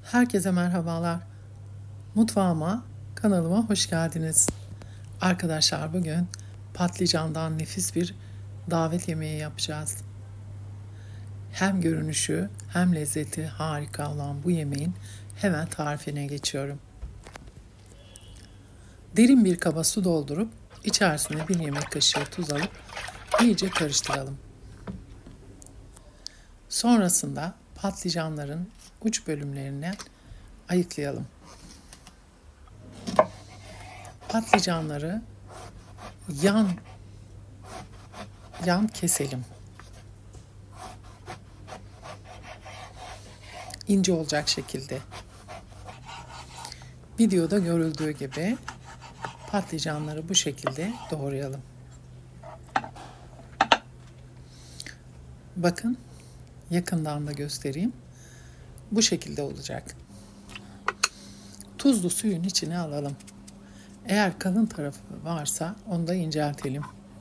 Herkese merhabalar. Mutfağıma, kanalıma hoş geldiniz. Arkadaşlar bugün patlıcandan nefis bir davet yemeği yapacağız. Hem görünüşü hem lezzeti harika olan bu yemeğin hemen tarifine geçiyorum. Derin bir kaba su doldurup içerisine 1 yemek kaşığı tuz alıp iyice karıştıralım. Sonrasında patlıcanların uç bölümlerinden ayıklayalım. Patlıcanları yan keselim. İnce olacak şekilde. Videoda görüldüğü gibi patlıcanları bu şekilde doğrayalım. Bakın, yakından da göstereyim. Bu şekilde olacak. Tuzlu suyun içine alalım. Eğer kalın tarafı varsa onu da inceltelim.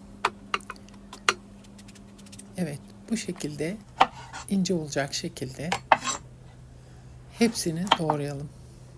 Evet, bu şekilde ince olacak şekilde hepsini doğrayalım.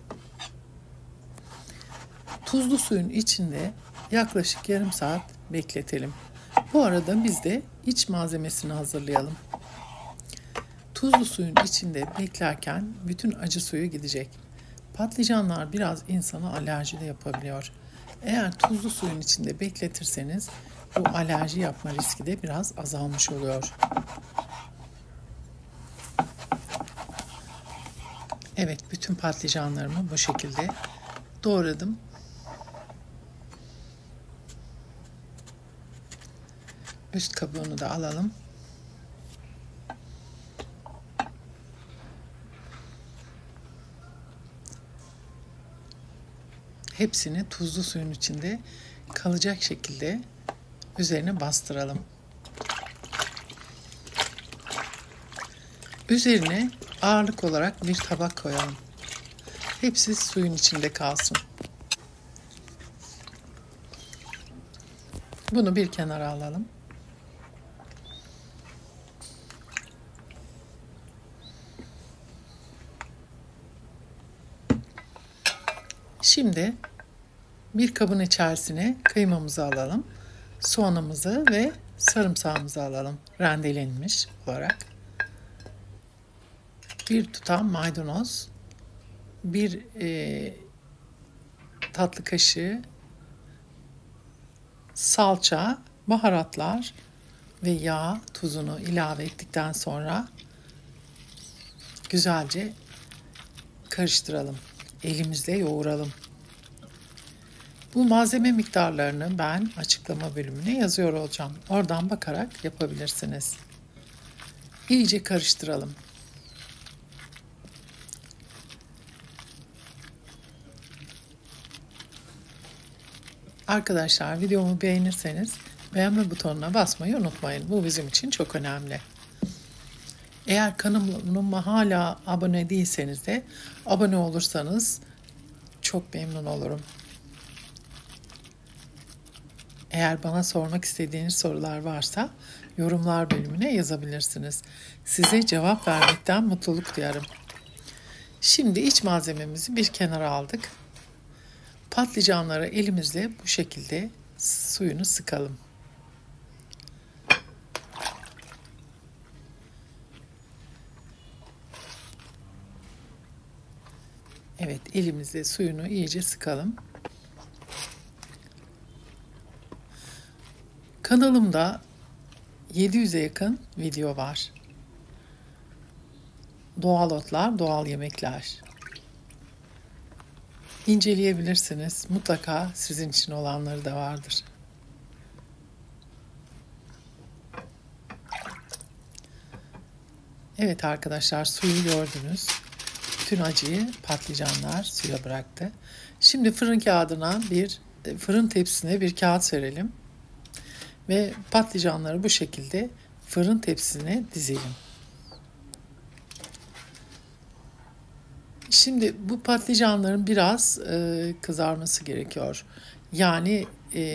Tuzlu suyun içinde yaklaşık yarım saat bekletelim. Bu arada biz de iç malzemesini hazırlayalım. Tuzlu suyun içinde beklerken bütün acı suyu gidecek. Patlıcanlar biraz insana alerji de yapabiliyor. Eğer tuzlu suyun içinde bekletirseniz bu alerji yapma riski de biraz azalmış oluyor. Evet, bütün patlıcanlarımı bu şekilde doğradım. Üst kabuğunu da alalım. Hepsini tuzlu suyun içinde kalacak şekilde üzerine bastıralım. Üzerine ağırlık olarak bir tabak koyalım. Hepsi suyun içinde kalsın. Bunu bir kenara alalım. Şimdi bir kabın içerisine kıymamızı alalım. Soğanımızı ve sarımsağımızı alalım. Rendelenmiş olarak. Bir tutam maydanoz. Bir tatlı kaşığı salça, baharatlar ve yağ, tuzunu ilave ettikten sonra güzelce karıştıralım. Elimizle yoğuralım. Bu malzeme miktarlarını ben açıklama bölümüne yazıyor olacağım. Oradan bakarak yapabilirsiniz. İyice karıştıralım. Arkadaşlar videomu beğenirseniz beğenme butonuna basmayı unutmayın. Bu bizim için çok önemli. Eğer kanalıma hala abone değilseniz de abone olursanız çok memnun olurum. Eğer bana sormak istediğiniz sorular varsa yorumlar bölümüne yazabilirsiniz. Size cevap vermekten mutluluk duyarım. Şimdi iç malzememizi bir kenara aldık. Patlıcanları elimizle bu şekilde suyunu sıkalım. Evet, elimizle suyunu iyice sıkalım. Kanalımda 700'e yakın video var. Doğal otlar, doğal yemekler. İnceleyebilirsiniz. Mutlaka sizin için olanları da vardır. Evet arkadaşlar, suyu gördünüz. Bütün acıyı patlıcanlar suya bıraktı. Şimdi fırın tepsisine bir kağıt serelim. Ve patlıcanları bu şekilde fırın tepsisine dizelim. Şimdi bu patlıcanların biraz kızarması gerekiyor. Yani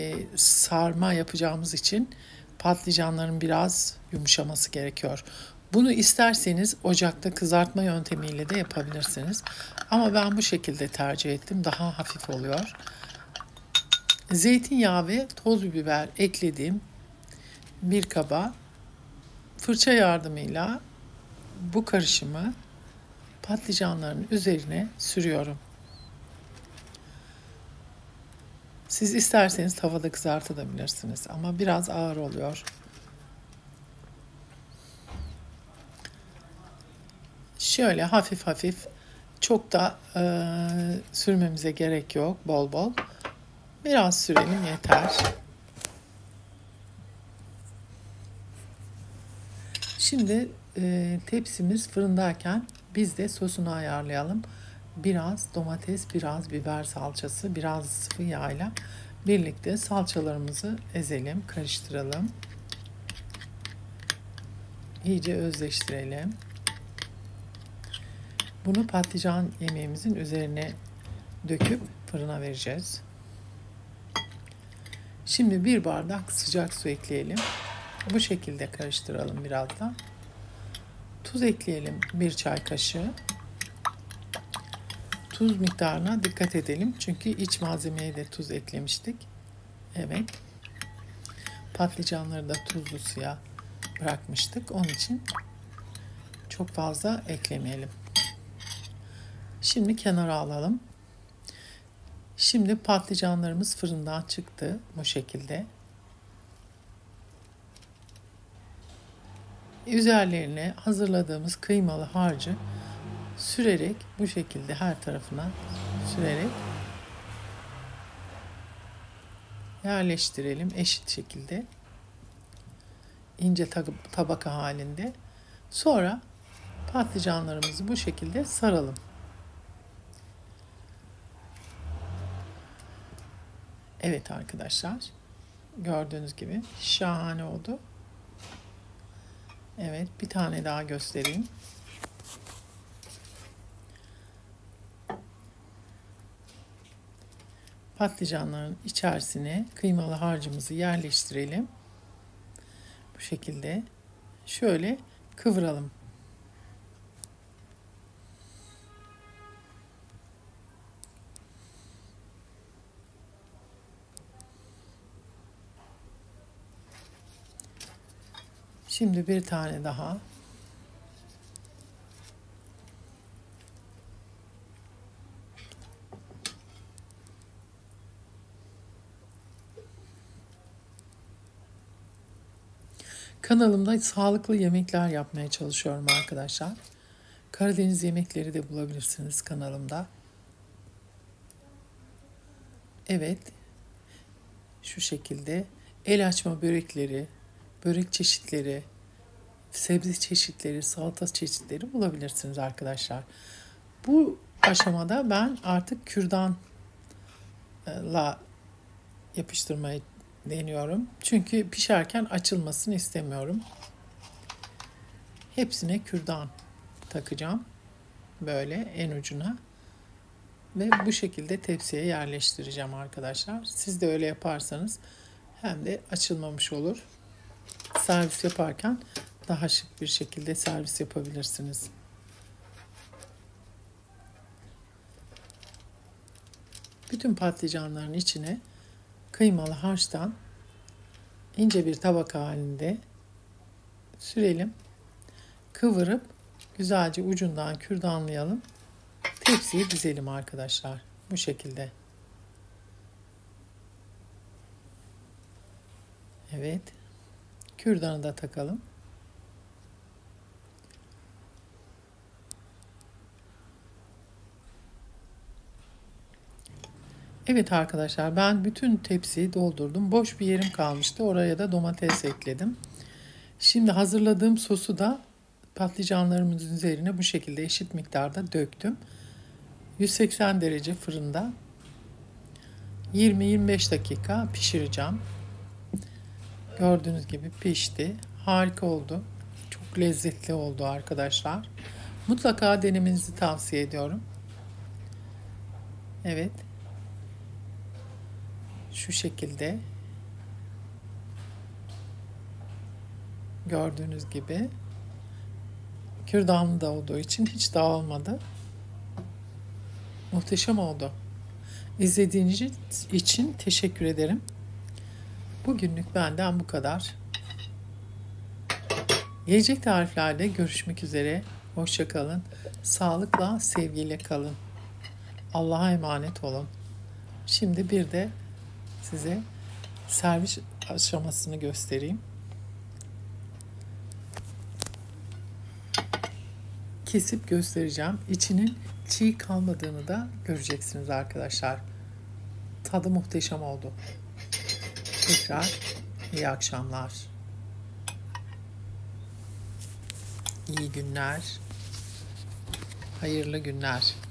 sarma yapacağımız için patlıcanların biraz yumuşaması gerekiyor. Bunu isterseniz ocakta kızartma yöntemiyle de yapabilirsiniz. Ama ben bu şekilde tercih ettim. Daha hafif oluyor. Zeytinyağı ve toz biber eklediğim bir kaba fırça yardımıyla bu karışımı patlıcanların üzerine sürüyorum. Siz isterseniz tavada kızartabilirsiniz ama biraz ağır oluyor. Şöyle hafif hafif, çok da sürmemize gerek yok, bol bol. Biraz sürelim yeter. Şimdi tepsimiz fırındayken biz de sosunu ayarlayalım. Biraz domates, biraz biber salçası, biraz sıvı yağla birlikte salçalarımızı ezelim, karıştıralım. İyice özleştirelim. Bunu patlıcan yemeğimizin üzerine döküp fırına vereceğiz. Şimdi bir bardak sıcak su ekleyelim. Bu şekilde karıştıralım biraz da. Tuz ekleyelim, 1 çay kaşığı. Tuz miktarına dikkat edelim. Çünkü iç malzemeye de tuz eklemiştik. Evet. Patlıcanları da tuzlu suya bırakmıştık. Onun için çok fazla eklemeyelim. Şimdi kenara alalım. Şimdi patlıcanlarımız fırından çıktı bu şekilde. Üzerlerine hazırladığımız kıymalı harcı sürerek, bu şekilde her tarafına sürerek yerleştirelim eşit şekilde, ince tabaka halinde. Sonra patlıcanlarımızı bu şekilde saralım. Evet arkadaşlar, gördüğünüz gibi şahane oldu. Evet, bir tane daha göstereyim. Patlıcanların içerisine kıymalı harcımızı yerleştirelim. Bu şekilde şöyle kıvıralım. Şimdi bir tane daha. Kanalımda sağlıklı yemekler yapmaya çalışıyorum arkadaşlar. Karadeniz yemekleri de bulabilirsiniz kanalımda. Evet. Şu şekilde el açma börekleri, börek çeşitleri, sebze çeşitleri, salata çeşitleri bulabilirsiniz arkadaşlar. Bu aşamada ben artık kürdanla yapıştırmayı deniyorum. Çünkü pişerken açılmasını istemiyorum. Hepsine kürdan takacağım. Böyle en ucuna. Ve bu şekilde tepsiye yerleştireceğim arkadaşlar. Siz de öyle yaparsanız hem de açılmamış olur. Servis yaparken daha şık bir şekilde servis yapabilirsiniz. Bütün patlıcanların içine kıymalı harçtan ince bir tabaka halinde sürelim. Kıvırıp güzelce ucundan kürdanlayalım. Tepsiye dizelim arkadaşlar. Bu şekilde. Evet. Kürdanı da takalım. Evet arkadaşlar, ben bütün tepsiyi doldurdum. Boş bir yerim kalmıştı. Oraya da domates ekledim. Şimdi hazırladığım sosu da patlıcanlarımızın üzerine bu şekilde eşit miktarda döktüm. 180 derece fırında 20-25 dakika pişireceğim. Gördüğünüz gibi pişti. Harika oldu. Çok lezzetli oldu arkadaşlar. Mutlaka denemenizi tavsiye ediyorum. Evet. Şu şekilde. Gördüğünüz gibi Kürdanlı da olduğu için hiç dağılmadı. Muhteşem oldu. İzlediğiniz için teşekkür ederim. Bugünlük benden bu kadar. Gelecek tariflerde görüşmek üzere. Hoşça kalın. Sağlıkla, sevgiyle kalın. Allah'a emanet olun. Şimdi bir de size servis aşamasını göstereyim. Kesip göstereceğim. İçinin çiğ kalmadığını da göreceksiniz arkadaşlar. Tadı muhteşem oldu. Tekrar iyi akşamlar. İyi günler. Hayırlı günler.